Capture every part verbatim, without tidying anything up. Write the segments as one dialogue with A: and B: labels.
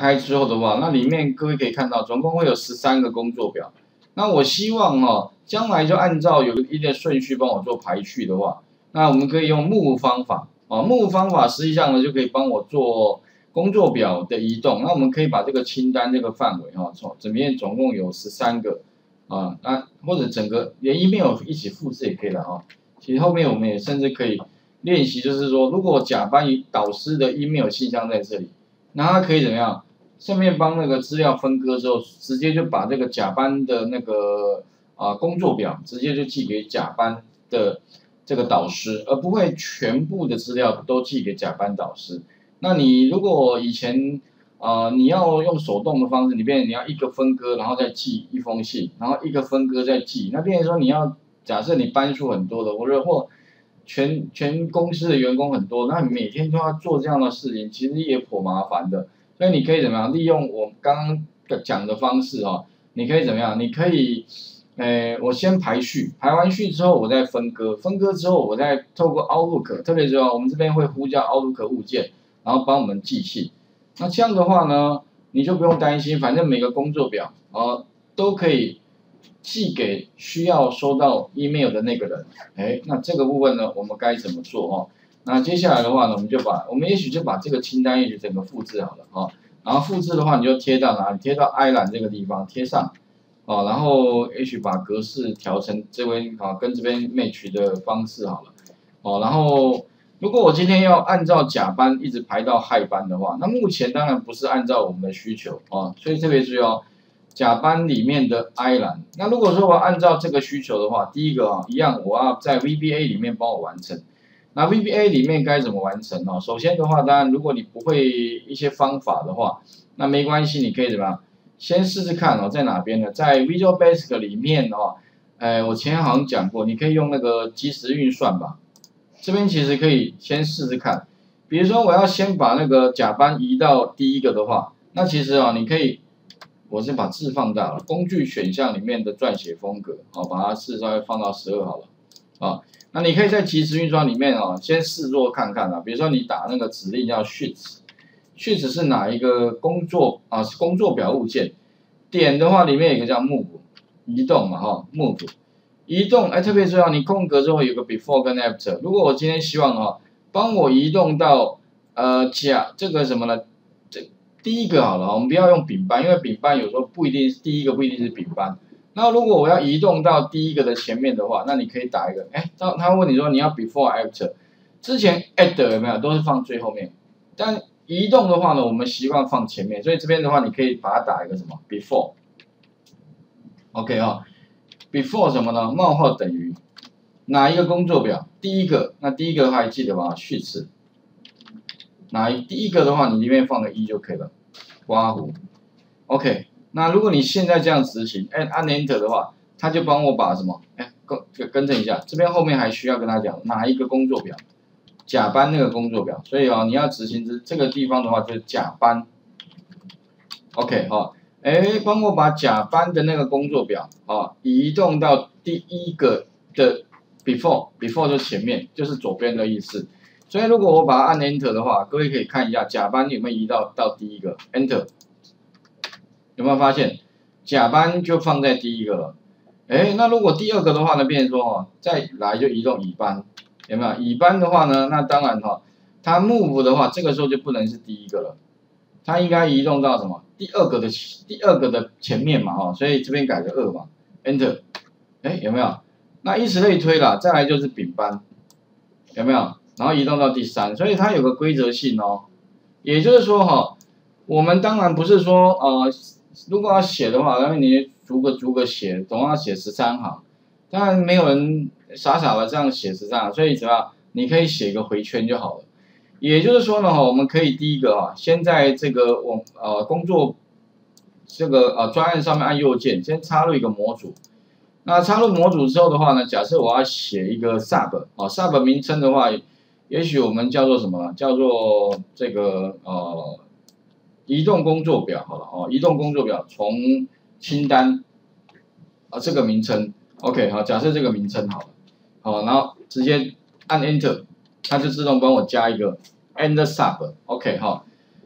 A: 开之后的话，那里面各位可以看到，总共会有十三个工作表。那我希望哦，将来就按照有一定的顺序帮我做排序的话，那我们可以用 move 方法啊 ，move 方法实际上呢就可以帮我做工作表的移动。那我们可以把这个清单这个范围哈，从里面总共有十三个啊，那或者整个连 email 一起复制也可以了哈。其实后面我们也甚至可以练习，就是说，如果甲班导师的 email 信箱在这里，那他可以怎么样？顺便帮那个资料分割之后，直接就把这个甲班的那个啊、呃、工作表直接就寄给甲班的这个导师，而不会全部的资料都寄给甲班导师。那你如果以前啊、呃、你要用手动的方式，你变成你要一个分割，然后再寄一封信，然后一个分割再寄，那变成说你要假设你班数很多的，或者或全全公司的员工很多，那你每天都要做这样的事情，其实也颇麻烦的。所以你可以怎么样利用我刚刚讲的方式哦？你可以怎么样？你可以，呃，我先排序，排完序之后我再分割，分割之后我再透过 Outlook， 特别是哦，我们这边会呼叫 Outlook 物件，然后帮我们寄信。那这样的话呢，你就不用担心，反正每个工作表啊都可以寄给需要收到 email 的那个人。哎，那这个部分呢，我们该怎么做哦？那接下来的话呢，我们就把我们也许就把这个清单也许整个复制好了啊、哦，然后复制的话你就贴到哪里？贴到 I 栏这个地方贴上，哦，然后也许把格式调成这边啊跟这边 match 的方式好了，哦，然后如果我今天要按照甲班一直排到亥班的话，那目前当然不是按照我们的需求啊、哦，所以特别注意哦，甲班里面的 I 栏，那如果说我按照这个需求的话，第一个啊一样我要在 V B A 里面帮我完成。那 V B A 里面该怎么完成哦？首先的话，当然如果你不会一些方法的话，那没关系，你可以怎么样？先试试看哦，在哪边呢？在 Visual Basic 里面哦，呃，我前面好像讲过，你可以用那个即时运算吧。这边其实可以先试试看。比如说我要先把那个甲班移到第一个的话，那其实啊，你可以，我先把字放大了，工具选项里面的撰写风格，好，把它字稍微放到十二好了，啊。那你可以在即时运算里面哦，先试做看看啊。比如说你打那个指令叫 sheets，sheets 是哪一个工作啊？是工作表物件。点的话里面有一个叫 move， 移动嘛哈 ，move， 移动哎特别重要，你空格之后有个 before 跟 after。如果我今天希望哈，帮我移动到呃甲这个什么呢？这第一个好了，我们不要用丙班，因为丙班有时候不一定第一个不一定是丙班。那如果我要移动到第一个的前面的话，那你可以打一个，哎，他他问你说你要 before after， 之前 at 有没有都是放最后面，但移动的话呢，我们习惯放前面，所以这边的话你可以把它打一个什么 before，OK 啊、哦、，before 什么呢？冒号等于哪一个工作表？第一个，那第一个还记得吧？序词，哪一第一个的话，你里面放个一就可以了，刮胡 ，OK。那如果你现在这样执行，哎，按 Enter 的话，他就帮我把什么，哎，更更正一下，这边后面还需要跟他讲哪一个工作表，甲班那个工作表，所以啊、哦，你要执行这这个地方的话就是甲班 ，OK 哈、哦，哎，帮我把甲班的那个工作表啊、哦、移动到第一个的 before before 就前面，就是左边的意思。所以如果我把它按 Enter 的话，各位可以看一下甲班有没有移到到第一个 Enter。有没有发现，甲班就放在第一个了？哎，那如果第二个的话呢，变成说哦，再来就移动乙班，有没有？乙班的话呢，那当然哈、哦，它 move 的话，这个时候就不能是第一个了，它应该移动到什么？第二个的第二个的前面嘛，哈、哦，所以这边改个二嘛 ，Enter， 哎，有没有？那以此类推啦，再来就是丙班，有没有？然后移动到第三，所以它有个规则性哦，也就是说哈、哦，我们当然不是说呃。如果要写的话，那你逐个逐个写，总要写十三行。当然没有人傻傻的这样写十三行，所以怎么样？你可以写一个回圈就好了。也就是说呢，哈，我们可以第一个啊，先在这个我呃工作这个呃专案上面按右键，先插入一个模组。那插入模组之后的话呢，假设我要写一个 sub 啊 ，sub 名称的话，也许我们叫做什么？叫做这个呃。移动工作表好了哦，移动工作表从清单啊这个名称 ，OK 好，假设这个名称好了，好，然后直接按 Enter， 它就自动帮我加一个 End Sub，OK 哈。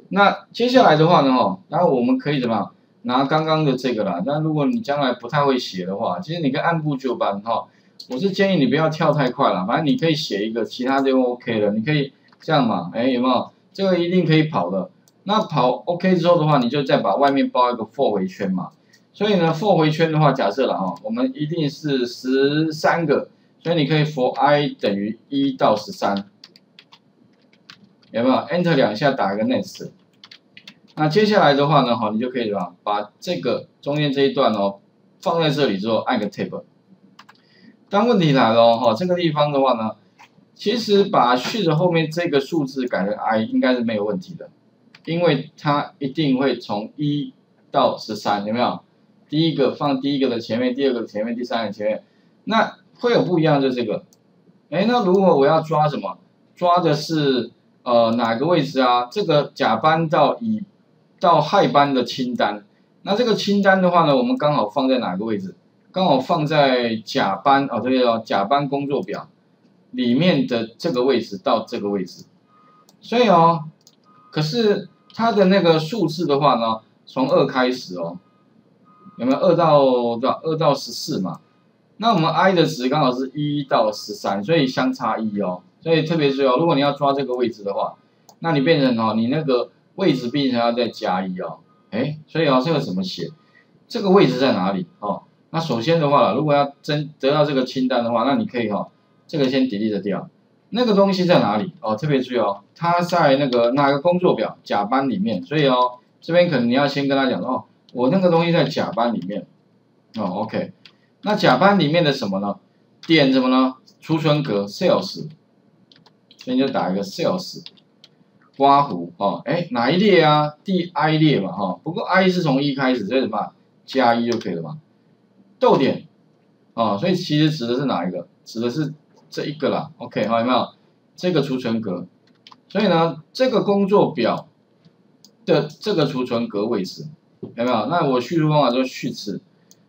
A: 那接下来的话呢，哈，然后我们可以怎么样？拿刚刚的这个啦。那如果你将来不太会写的话，其实你可以按部就班哈。我是建议你不要跳太快了，反正你可以写一个，其他就 OK 了。你可以这样嘛，哎，有没有？这个一定可以跑的。那跑 OK 之后的话，你就再把外面包一个 for 回圈嘛。所以呢 ，for 回圈的话，假设了哈，我们一定是十三个，所以你可以 for i 等于一到十三，有没有 ？Enter 两下打一个 next。那接下来的话呢，哈，你就可以什么，把这个中间这一段哦放在这里之后，按个 tab。但问题来了哦，哈，这个地方的话呢，其实把序的后面这个数字改成 i 应该是没有问题的，因为它一定会从一到十三，有没有？第一个放第一个的前面，第二个的前面，第三个前面，那会有不一样，就这个。哎，那如果我要抓什么？抓的是呃哪个位置啊？这个甲班到乙到亥班的清单，那这个清单的话呢，我们刚好放在哪个位置？刚好放在甲班哦，对哦，甲班工作表里面的这个位置到这个位置，所以哦，可是它的那个数字的话呢，从二开始哦，有没有二到多少？二到十四嘛？那我们 i 的值刚好是一到十三，所以相差一哦，所以特别注意哦，如果你要抓这个位置的话，那你变成哦，你那个位置变成要再加一哦，哎，所以哦，这个怎么写？这个位置在哪里？哦，那首先的话，如果要真得到这个清单的话，那你可以哈、哦，这个先 delete 掉。那个东西在哪里？哦，特别注意哦，它在那个哪个工作表甲班里面，所以哦，这边可能你要先跟他讲哦，我那个东西在甲班里面。哦 ，OK， 那甲班里面的什么呢？点什么呢？储存格 sales， 所以你就打一个 sales。刮弧哦，哎，哪一列啊？第 i 列嘛，哈、哦，不过 i 是从一开始，所以什么加一就可以了嘛。逗点，哦，所以其实指的是哪一个？指的是这一个啦。OK， 好，有没有？这个储存格，所以呢，这个工作表的这个储存格位置有没有？那我叙述方法就是序词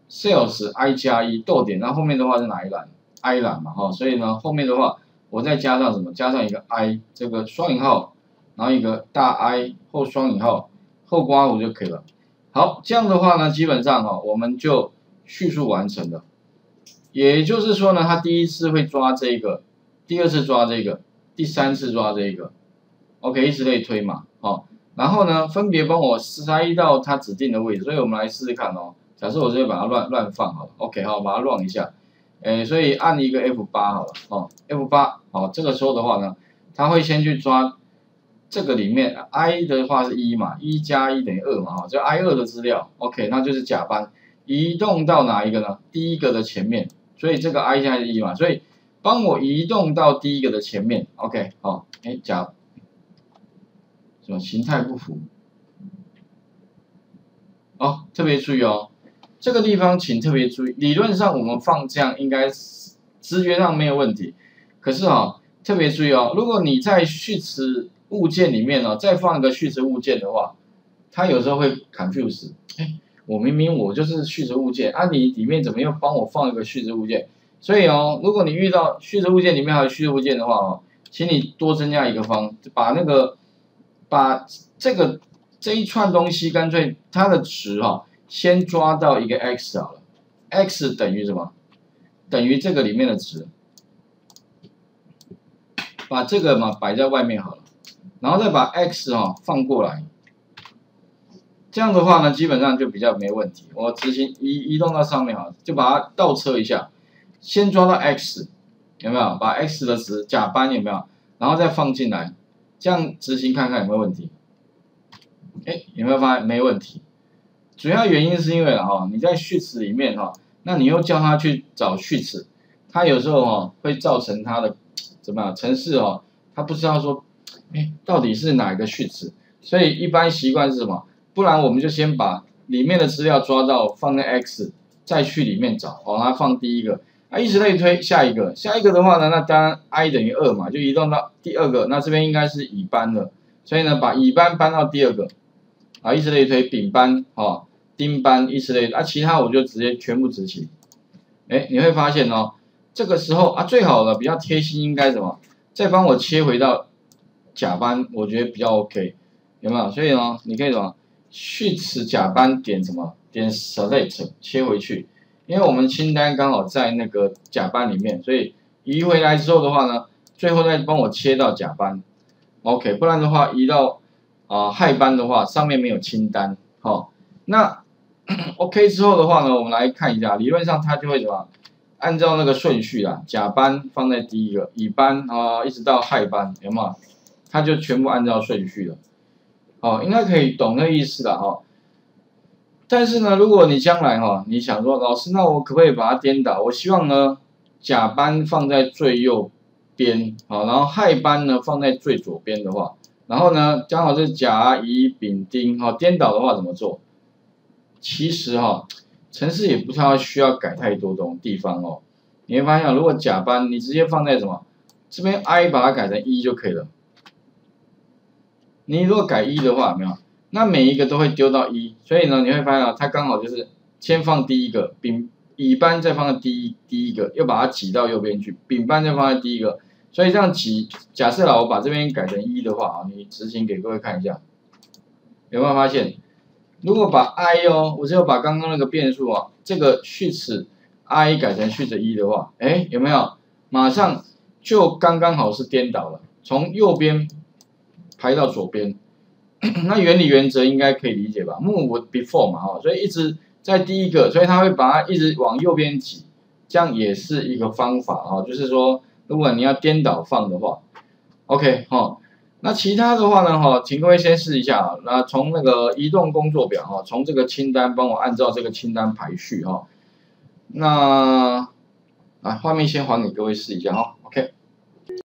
A: sales i 加一逗点，那后面的话是哪一栏 ？i 栏嘛，哈、哦，所以呢，后面的话我再加上什么？加上一个 i 这个双引号。然后一个大 I 后双引号后刮弧就可以了。好，这样的话呢，基本上哈、哦，我们就叙述完成了。也就是说呢，他第一次会抓这个，第二次抓这个，第三次抓这个 ，OK， 以此类推嘛，哦。然后呢，分别帮我塞到它指定的位置。所以我们来试试看哦。假设我这边把它乱乱放好了 ，OK， 好，把它乱一下。诶，所以按一个 F 八 好了，哦 ，F 八，好，这个时候的话呢，它会先去抓。这个里面 i 的话是一嘛，一加一等于二嘛，哈，就 i 二的资料 ，OK， 那就是甲班移动到哪一个呢？第一个的前面，所以这个 i 现在是一嘛，所以帮我移动到第一个的前面 ，OK， 好，哎，甲什么形态不符？哦，特别注意哦，这个地方请特别注意，理论上我们放这样应该直觉上没有问题，可是哈、哦，特别注意哦，如果你在序词物件里面呢、哦，再放一个序词物件的话，它有时候会 confuse。哎，我明明我就是序词物件，啊，你里面怎么又帮我放一个序词物件？所以哦，如果你遇到序词物件里面还有序词物件的话哦，请你多增加一个方，把那个把这个这一串东西干脆它的值哈、哦，先抓到一个 x 好了 ，x 等于什么？等于这个里面的值，把这个嘛摆在外面好了。然后再把 x 哈、哦、放过来，这样的话呢，基本上就比较没问题。我执行移移动到上面哈，就把它倒车一下，先抓到 x， 有没有？把 x 的值甲班有没有？然后再放进来，这样执行看看有没有问题？哎，有没有发现没问题？主要原因是因为哈，你在序词里面哈，那你又叫它去找序词，它有时候哈会造成它的怎么样？程式哈，它不知道说。哎，到底是哪个序词？所以一般习惯是什么？不然我们就先把里面的资料抓到，放在 x， 再去里面找，好，它放第一个，啊，以此类推，下一个，下一个的话呢，那当然 i 等于二嘛，就移动到第二个，那这边应该是乙班了，所以呢，把乙班搬到第二个，啊，以此类推，丙班，哦，丁班，以此类推，啊，其他我就直接全部执行。哎，你会发现哦，这个时候啊，最好的比较贴心应该什么？再帮我切回到。甲班我觉得比较 OK， 有没有？所以呢，你可以什么 Shift 甲班点什么点 Select 切回去，因为我们清单刚好在那个甲班里面，所以移回来之后的话呢，最后再帮我切到甲班 ，OK， 不然的话移到啊亥班的话，上面没有清单，好、哦，那 OK 之后的话呢，我们来看一下，理论上它就会怎么？按照那个顺序啦，甲班放在第一个，乙班啊、呃、一直到亥班，有没有？它就全部按照顺序了。哦，应该可以懂那个意思的哈、哦。但是呢，如果你将来哈、哦，你想说老师，那我可不可以把它颠倒？我希望呢，甲班放在最右边，好、哦，然后亥班呢放在最左边的话，然后呢，刚好是甲乙丙丁，好、哦，颠倒的话怎么做？其实哈、哦。程式也不太需要改太多种地方哦，你会发现，如果甲班你直接放在什么这边 i 把它改成一就可以了。你如果改一的话，有没有？那每一个都会丢到一，所以呢，你会发现啊，它刚好就是先放第一个，丙乙班再放在第一第一个，又把它挤到右边去，丙班再放在第一个，所以这样挤，假设啦，我把这边改成一的话啊，你执行给各位看一下，有没有发现？如果把 i 哦，我只有把刚刚那个变数啊，这个Shift i 改成Shift一的话，哎，有没有？马上就刚刚好是颠倒了，从右边排到左边。那原理原则应该可以理解吧 ？Move before 嘛，哈，所以一直在第一个，所以它会把它一直往右边挤，这样也是一个方法哈，就是说，如果你要颠倒放的话 ，OK 哈。那其他的话呢，哈，请各位先试一下啊。那从那个移动工作表哈，从这个清单帮我按照这个清单排序哈。那啊，画面先还给各位试一下哈。